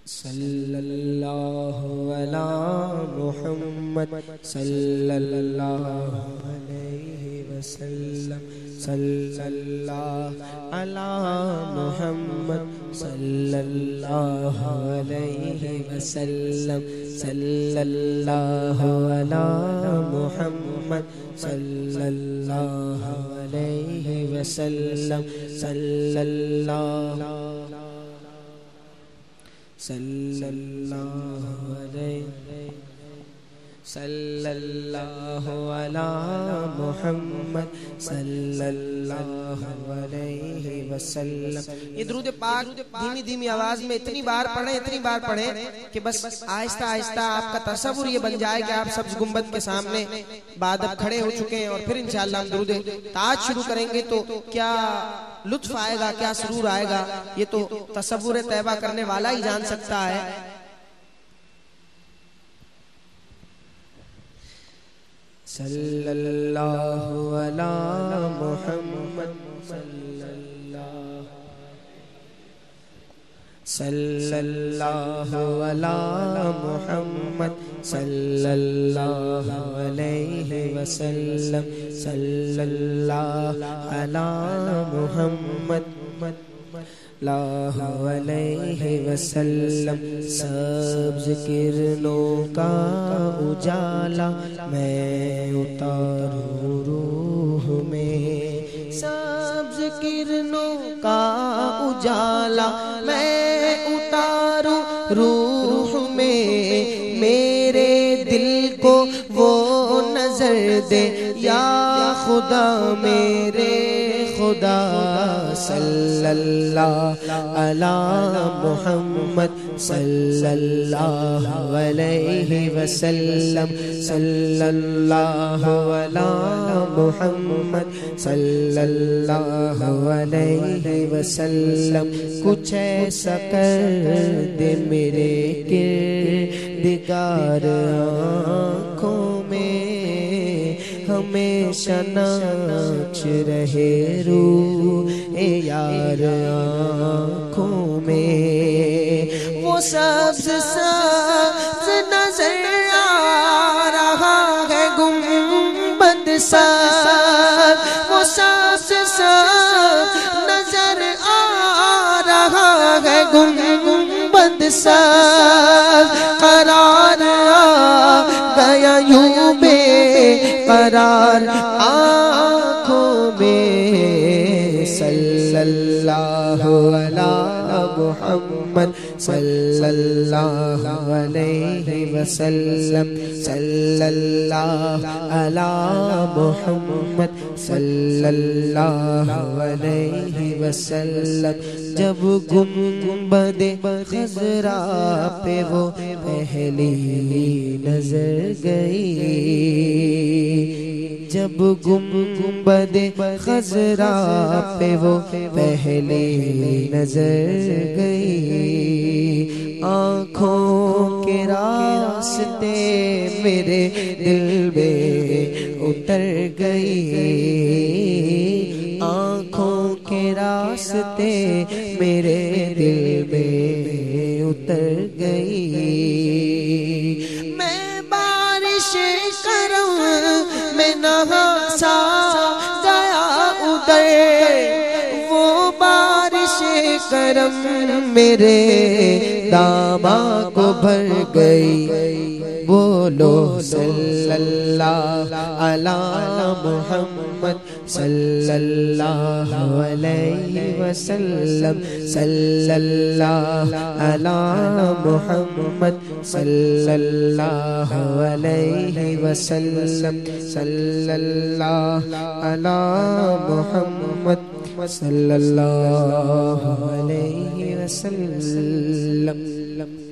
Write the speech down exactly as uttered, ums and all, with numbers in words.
صلی اللہ علی محمد صلی اللہ علیہ وسلم صلی اللہ علی محمد صلی اللہ علیہ وسلم صلی اللہ علی محمد صلی اللہ علیہ وسلم صلی اللہ صلی اللہ علیہ صلی اللہ علی محمد صلی اللہ علیہ وسلم۔ یہ درود پاک دھیمی دھیمی آواز میں اتنی بار پڑھیں اتنی بار پڑھیں کہ بس آہستہ آہستہ آپ کا تصور یہ بن جائے کہ آپ سبز گنبد کے سامنے بعد اب کھڑے ہو چکے ہیں، اور پھر انشاءاللہ ہم درود تاج شروع کریں گے تو کیا لطف آئے گا، کیا سرور آئے گا، یہ تو تصور طیبہ کرنے والا ہی جان سکتا ہے۔ صلی اللہ علی محمد صلی اللہ صلی اللہ علی محمد صلی اللہ علیہ وسلم صلی اللہ علی محمد اللہ علیہ وسلم۔ سبز کرنوں کا اجالا میں اتاروں روح میں، سبز کرنوں کا اجالا میں اتاروں روح میں، میرے دل کو وہ نظر دے یا خدا میرے خدا۔ صلی اللہ علی محمد صلی اللہ علیہ وسلم صلی اللہ علی محمد صلی اللہ علیہ وسلم۔ کچھ ایسا کر دے میرے کردگار آنکھوں میں، ہمیشہ ناچ رہے روح اے یار آنکھوں میں۔ وہ سبز سبز نظر آ رہا ہے گنبد سبز، وہ سبز سبز نظر آ رہا ہے گنبد سبز۔ قرار آ گیا یوں بے قرار آنکھوں میں۔ صلی اللہ علی محمد صلی اللہ علیہ وسلم صلی اللہ علی محمد صلی اللہ علیہ وسلم۔ جب گنبد خضرا پہ وہ پہلی نظر گئی، جب گنبد خضرا پہ وہ پہلی نظر گئی، آنکھوں کے راستے میرے دل میں اتر گئی، آنکھوں کے راستے میرے دل میں اتر گئی۔ میں بارش کرم میں نہا سا گیا ادھر، وہ بارش کرم میرے داماں کو بھر گئی۔ بولو صلی اللہ علی محمد صلی اللہ علیہ وسلم صلی اللہ علی محمد صلی اللہ علیہ وسلم صلی اللہ علی محمد صلی اللہ علیہ وسلم۔